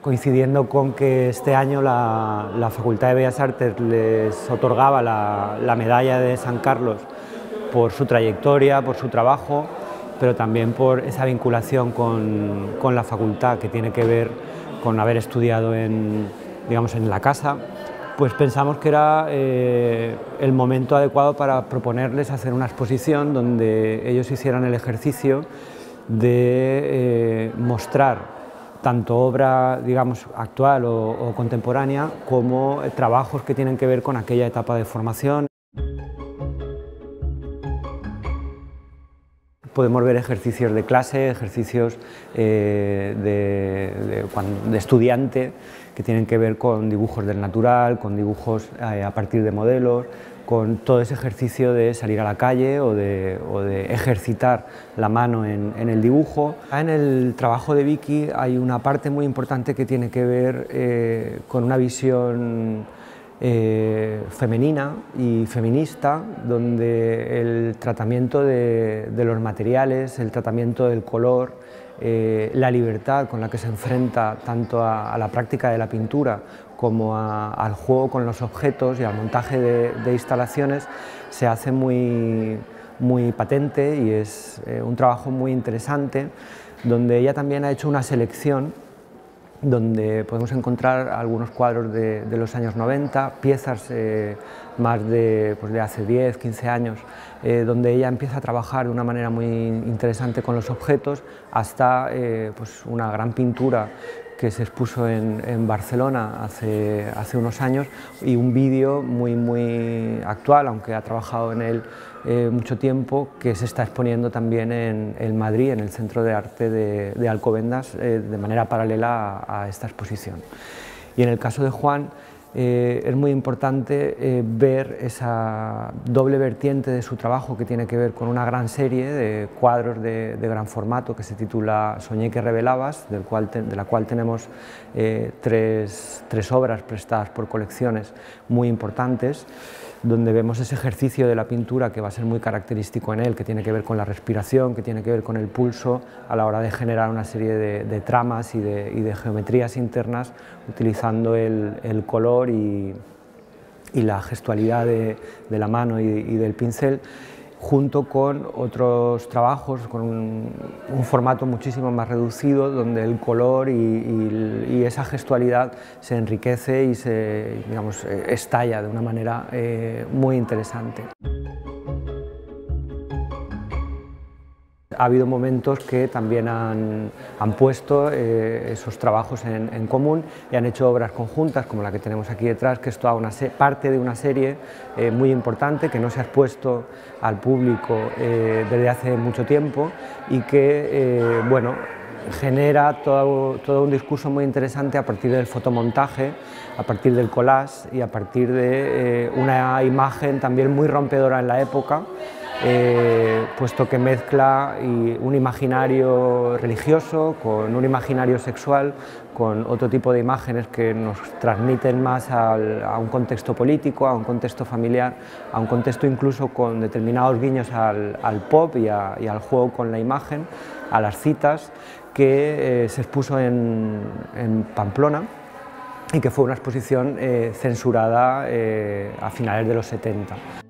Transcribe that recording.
coincidiendo con que este año la Facultad de Bellas Artes les otorgaba la medalla de San Carlos por su trayectoria, por su trabajo, pero también por esa vinculación con la facultad que tiene que ver con haber estudiado en la casa, pues pensamos que era el momento adecuado para proponerles hacer una exposición donde ellos hicieran el ejercicio de mostrar tanto obra, digamos, actual o contemporánea, como trabajos que tienen que ver con aquella etapa de formación. Podemos ver ejercicios de clase, ejercicios de estudiante, que tienen que ver con dibujos del natural, con dibujos a partir de modelos, con todo ese ejercicio de salir a la calle o de ejercitar la mano en el dibujo. En el trabajo de Vicky hay una parte muy importante que tiene que ver con una visión femenina y feminista, donde el tratamiento de los materiales, el tratamiento del color, la libertad con la que se enfrenta tanto a la práctica de la pintura como al juego con los objetos y al montaje de instalaciones se hace muy patente, y es un trabajo muy interesante, donde ella también ha hecho una selección donde podemos encontrar algunos cuadros de los años 90, piezas más de hace 10, 15 años, donde ella empieza a trabajar de una manera muy interesante con los objetos, hasta una gran pintura que se expuso en Barcelona hace unos años, y un vídeo muy actual, aunque ha trabajado en él mucho tiempo, que se está exponiendo también en Madrid, en el Centro de Arte de Alcobendas, de manera paralela a esta exposición. Y en el caso de Juan, es muy importante ver esa doble vertiente de su trabajo, que tiene que ver con una gran serie de cuadros de gran formato que se titula Soñé que revelabas, de la cual tenemos tres obras prestadas por colecciones muy importantes, donde vemos ese ejercicio de la pintura que va a ser muy característico en él, que tiene que ver con la respiración, que tiene que ver con el pulso a la hora de generar una serie de tramas y de geometrías internas, utilizando el color y la gestualidad de la mano y del pincel, junto con otros trabajos con un formato muchísimo más reducido, donde el color y esa gestualidad se enriquece y se estalla de una manera muy interesante. Ha habido momentos que también han puesto esos trabajos en común y han hecho obras conjuntas, como la que tenemos aquí detrás, que es toda parte de una serie muy importante que no se ha expuesto al público desde hace mucho tiempo, y que genera todo un discurso muy interesante a partir del fotomontaje, a partir del collage y a partir de una imagen también muy rompedora en la época, puesto que mezcla un imaginario religioso con un imaginario sexual, con otro tipo de imágenes que nos transmiten más a un contexto político, a un contexto familiar, a un contexto incluso con determinados guiños al pop y al juego con la imagen, a las citas, que se expuso en Pamplona, y que fue una exposición censurada a finales de los 70.